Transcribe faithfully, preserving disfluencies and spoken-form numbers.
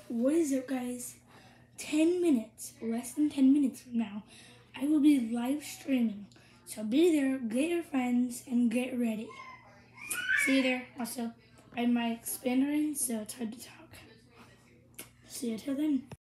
what is it, guys? ten minutes, less than ten minutes from now, I will be live streaming. So be there, get your friends, and get ready. See you there. Also, I have my expander in, so it's hard to talk. See you till then.